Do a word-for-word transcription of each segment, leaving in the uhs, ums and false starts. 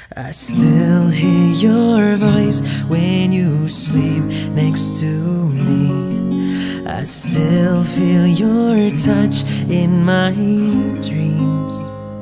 I still hear your voice when you sleep next to me. I still feel your touch in my dreams.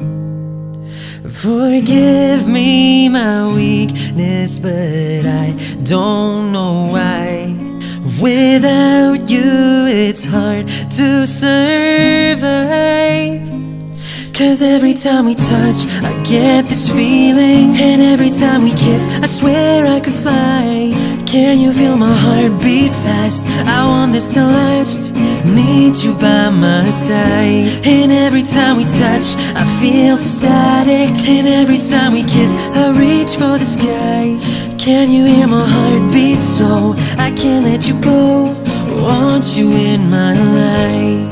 Forgive me my weakness, but I don't know why. Without you it's hard to survive. Cause every time we touch, I get this feeling. And every time we kiss, I swear I could fly. Can you feel my heart beat fast? I want this to last. Need you by my side. And every time we touch, I feel static. And every time we kiss, I reach for the sky. Can you hear my heart beat so I can't let you go? Want you in my life.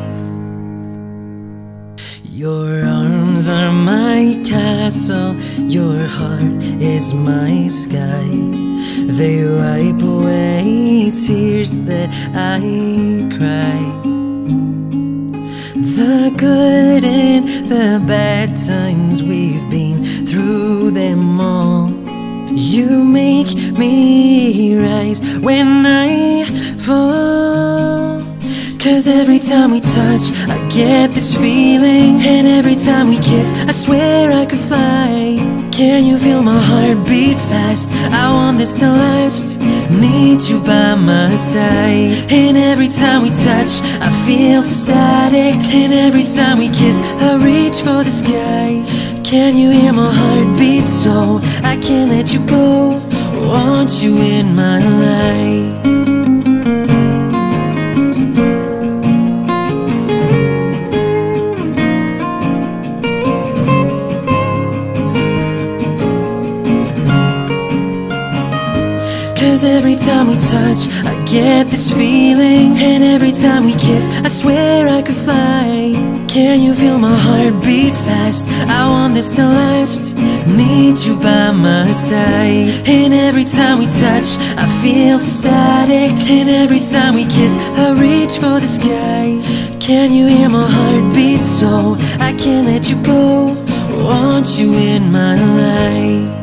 Your arms are my castle, your heart is my sky. They wipe away tears that I cry. The good and the bad times, we've been through them all. You make me rise when I fall. Cause every time we touch, I get this feeling. And every time we kiss, I swear I could fly. Can you feel my heart beat fast? I want this to last. Need you by my side. And every time we touch, I feel static. And every time we kiss, I reach for the sky. Can you hear my heart beat so I can't let you go? Want you in my life. Cause every time we touch, I get this feeling. And every time we kiss, I swear I could fly. Can you feel my heart beat fast? I want this to last. Need you by my side. And every time we touch, I feel static. And every time we kiss, I reach for the sky. Can you hear my heart beat so I can't let you go? Want you in my life.